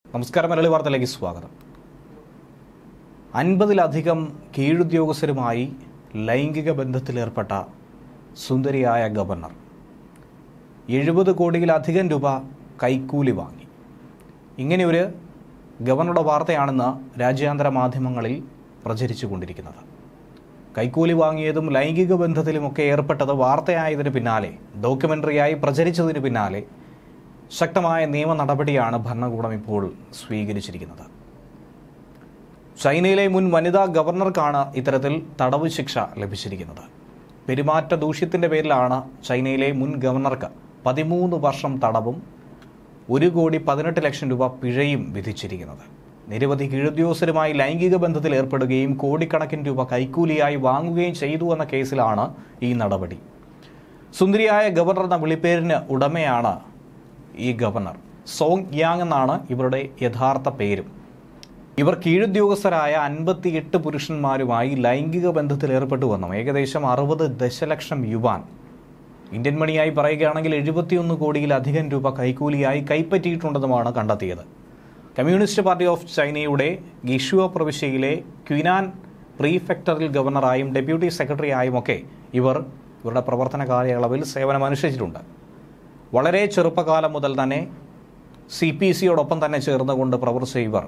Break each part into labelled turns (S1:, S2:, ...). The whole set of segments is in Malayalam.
S1: നമസ്കാരം, മലയാളി വാർത്തയിലേക്ക് സ്വാഗതം. 50-ലധികം കീഴുദ്യോഗസ്ഥരുമായി ലൈംഗിക ബന്ധത്തിലേർപ്പെട്ട സുന്ദരിയായ ഗവർണർ 70 കോടിയിലധികം രൂപ കൈക്കൂലി വാങ്ങി. ഇങ്ങനെയൊരു ഗവർണറുടെ വാർത്തയാണെന്ന് രാജ്യാന്തര മാധ്യമങ്ങളിൽ പ്രചരിച്ചുകൊണ്ടിരിക്കുന്നത്. കൈക്കൂലി വാങ്ങിയതും ലൈംഗിക ബന്ധത്തിലുമൊക്കെ ഏർപ്പെട്ടത് വാർത്തയായതിനു പിന്നാലെ, ഡോക്യുമെൻ്ററിയായി പ്രചരിച്ചതിന് പിന്നാലെ ശക്തമായ നിയമ നടപടിയാണ് ഭരണകൂടം ഇപ്പോൾ സ്വീകരിച്ചിരിക്കുന്നത്. ചൈനയിലെ മുൻ വനിതാ ഗവർണർക്കാണ് ഇത്തരത്തിൽ തടവ് ശിക്ഷ ലഭിച്ചിരിക്കുന്നത്. പെരുമാറ്റ ദൂഷ്യത്തിൻ്റെ പേരിലാണ് ചൈനയിലെ മുൻ ഗവർണർക്ക് 13 വർഷം തടവും 1,18,00,000 രൂപ പിഴയും വിധിച്ചിരിക്കുന്നത്. നിരവധി കീഴുദ്യോഗസ്ഥരുമായി ലൈംഗിക ബന്ധത്തിൽ ഏർപ്പെടുകയും കോടിക്കണക്കിന് രൂപ കൈക്കൂലിയായി വാങ്ങുകയും ചെയ്തു എന്ന കേസിലാണ് ഈ നടപടി. സുന്ദരിയായ ഗവർണർ എന്ന വിളിപ്പേരിന് ഉടമയാണ് ഈ ഗവർണർ. സോങ് യാങ് എന്നാണ് ഇവരുടെ യഥാർത്ഥ പേരും. ഇവർ കീഴുദ്യോഗസ്ഥരായ 58 പുരുഷന്മാരുമായി ലൈംഗിക ബന്ധത്തിൽ ഏർപ്പെട്ടുവെന്നും ഏകദേശം 60 ദശലക്ഷം യുവാൻ, ഇന്ത്യൻ മണിയായി പറയുകയാണെങ്കിൽ 71 കോടിയിലധികം രൂപ കൈക്കൂലിയായി കൈപ്പറ്റിയിട്ടുണ്ടെന്നുമാണ് കണ്ടെത്തിയത്. കമ്മ്യൂണിസ്റ്റ് പാർട്ടി ഓഫ് ചൈനയുടെ ഗിഷുവ പ്രവിശ്യയിലെ ക്വിനാൻ പ്രീഫെക്ടറൽ ഗവർണറായും ഡെപ്യൂട്ടി സെക്രട്ടറിയായുമൊക്കെ ഇവരുടെ പ്രവർത്തന കാലയളവിൽ സേവനമനുഷ്ഠിച്ചിട്ടുണ്ട്. വളരെ ചെറുപ്പകാലം മുതൽ തന്നെ CPCയോടൊപ്പം തന്നെ ചേർന്നുകൊണ്ട് പ്രവർത്തിച്ച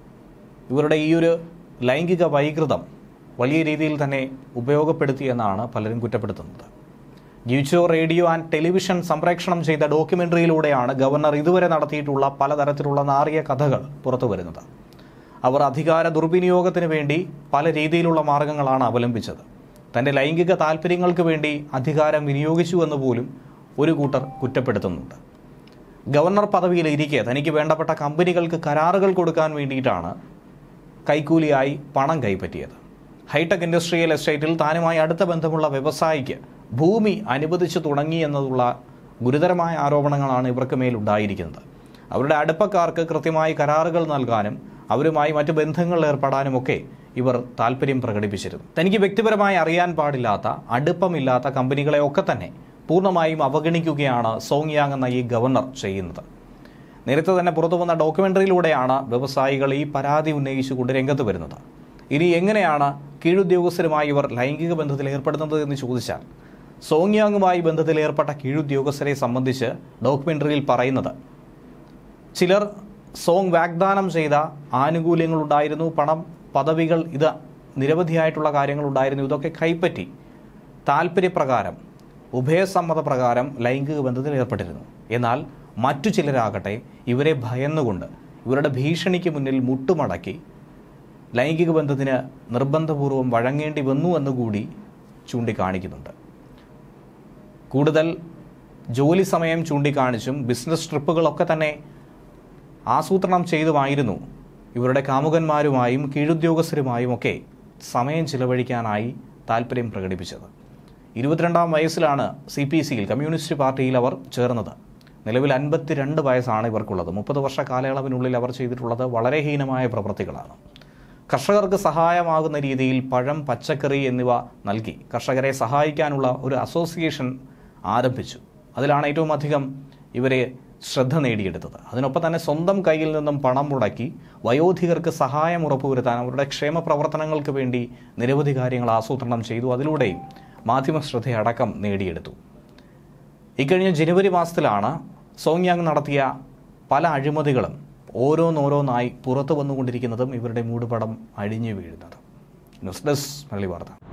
S1: ഇവരുടെ ഈയൊരു ലൈംഗിക വൈകൃതം വലിയ രീതിയിൽ തന്നെ ഉപയോഗപ്പെടുത്തിയെന്നാണ് പലരും കുറ്റപ്പെടുത്തുന്നത്. ജിച്ചോ റേഡിയോ ആൻഡ് ടെലിവിഷൻ സംപ്രേഷണം ചെയ്ത ഡോക്യുമെൻ്ററിയിലൂടെയാണ് ഗവർണർ ഇതുവരെ നടത്തിയിട്ടുള്ള പലതരത്തിലുള്ള നാറിയ കഥകൾ പുറത്തു വരുന്നത്. അവർ അധികാര ദുർവിനിയോഗത്തിന് വേണ്ടി പല രീതിയിലുള്ള മാർഗങ്ങളാണ് അവലംബിച്ചത്. തൻ്റെ ലൈംഗിക താല്പര്യങ്ങൾക്ക് വേണ്ടി അധികാരം വിനിയോഗിച്ചുവെന്ന് പോലും ഒരു കൂട്ടർ കുറ്റപ്പെടുത്തുന്നുണ്ട്. ഗവർണർ പദവിയിൽ ഇരിക്കെ തനിക്ക് വേണ്ടപ്പെട്ട കമ്പനികൾക്ക് കരാറുകൾ കൊടുക്കാൻ വേണ്ടിയിട്ടാണ് കൈക്കൂലിയായി പണം കൈപ്പറ്റിയത്. ഹൈടെക് ഇൻഡസ്ട്രിയൽ എസ്റ്റേറ്റിൽ താനുമായി അടുത്ത ബന്ധമുള്ള വ്യവസായിക്ക് ഭൂമി അനുവദിച്ചു തുടങ്ങിയെന്നുള്ള ഗുരുതരമായ ആരോപണങ്ങളാണ് ഇവർക്ക് മേലുണ്ടായിരിക്കുന്നത്. അവരുടെ അടുപ്പക്കാർക്ക് കൃത്യമായി കരാറുകൾ നൽകാനും അവരുമായി മറ്റ് ബന്ധങ്ങളിൽ ഏർപ്പെടാനുമൊക്കെ ഇവർ താല്പര്യം പ്രകടിപ്പിച്ചിരുന്നു. തനിക്ക് വ്യക്തിപരമായി അറിയാൻ പാടില്ലാത്ത, അടുപ്പമില്ലാത്ത കമ്പനികളെ ഒക്കെ തന്നെ പൂർണ്ണമായും അവഗണിക്കുകയാണ് സോങ് യാങ് എന്ന ഈ ഗവർണർ ചെയ്യുന്നത്. നേരത്തെ തന്നെ പുറത്തു വന്ന ഡോക്യുമെൻ്ററിയിലൂടെയാണ് വ്യവസായികൾ ഈ പരാതി ഉന്നയിച്ചുകൊണ്ട് രംഗത്ത് വരുന്നത്. ഇനി എങ്ങനെയാണ് കീഴുദ്യോഗസ്ഥരുമായി ഇവർ ലൈംഗിക ബന്ധത്തിൽ ഏർപ്പെടുന്നത് എന്ന് ചോദിച്ചാൽ, സോങ് യാങ്ങുമായി ബന്ധത്തിൽ ഏർപ്പെട്ട കീഴുദ്യോഗസ്ഥരെ സംബന്ധിച്ച് ഡോക്യുമെൻ്ററിയിൽ പറയുന്നത്, ചിലർ സോങ് വാഗ്ദാനം ചെയ്ത ആനുകൂല്യങ്ങളുണ്ടായിരുന്നു, പണം, പദവികൾ, ഇത് നിരവധിയായിട്ടുള്ള കാര്യങ്ങളുണ്ടായിരുന്നു. ഇതൊക്കെ കൈപ്പറ്റി താല്പര്യപ്രകാരം, ഉഭയസമ്മതപ്രകാരം ലൈംഗിക ബന്ധത്തിൽ ഏർപ്പെട്ടിരുന്നു. എന്നാൽ മറ്റു ചിലരാകട്ടെ ഇവരെ ഭയന്നുകൊണ്ട് ഇവരുടെ ഭീഷണിക്ക് മുന്നിൽ മുട്ടുമടക്കി ലൈംഗിക ബന്ധത്തിന് നിർബന്ധപൂർവം വഴങ്ങേണ്ടി വന്നു എന്നുകൂടി ചൂണ്ടിക്കാണിക്കുന്നുണ്ട്. കൂടുതൽ ജോലി സമയം ചൂണ്ടിക്കാണിച്ചും ബിസിനസ് ട്രിപ്പുകളൊക്കെ തന്നെ ആസൂത്രണം ചെയ്തുമായിരുന്നു ഇവരുടെ കാമുകന്മാരുമായും കീഴുദ്യോഗസ്ഥരുമായും ഒക്കെ സമയം ചിലവഴിക്കാനായി താല്പര്യം പ്രകടിപ്പിച്ചത്. 22-ാം വയസ്സിലാണ് CPCയിൽ, കമ്മ്യൂണിസ്റ്റ് പാർട്ടിയിൽ അവർ ചേർന്നത്. നിലവിൽ 52 വയസ്സാണ് ഇവർക്കുള്ളത്. 30 വർഷ കാലയളവിനുള്ളിൽ അവർ ചെയ്തിട്ടുള്ളത് വളരെ ഹീനമായ പ്രവൃത്തികളാണ്. കർഷകർക്ക് സഹായമാകുന്ന രീതിയിൽ പഴം, പച്ചക്കറി എന്നിവ നൽകി കർഷകരെ സഹായിക്കാനുള്ള ഒരു അസോസിയേഷൻ ആരംഭിച്ചു. അതിലാണ് ഏറ്റവും അധികം ഇവരെ ശ്രദ്ധ നേടിയെടുത്തത്. അതിനൊപ്പം തന്നെ സ്വന്തം കയ്യിൽ നിന്നും പണം മുടക്കി വയോധികർക്ക് സഹായം ഉറപ്പുവരുത്താൻ, അവരുടെ ക്ഷേമ പ്രവർത്തനങ്ങൾക്ക് വേണ്ടി നിരവധി കാര്യങ്ങൾ ആസൂത്രണം ചെയ്തു. അതിലൂടെയും മാധ്യമ ശ്രദ്ധയടക്കം നേടിയെടുത്തു. ഇക്കഴിഞ്ഞ ജനുവരി മാസത്തിലാണ് സോങ് യാങ് നടത്തിയ പല അഴിമതികളും ഓരോന്നോരോന്നായി പുറത്തു വന്നുകൊണ്ടിരിക്കുന്നതും ഇവരുടെ മൂടുപടം അഴിഞ്ഞു വീഴുന്നത്. ന്യൂസ് ഡെസ്ക് മലയാളി വാർത്ത.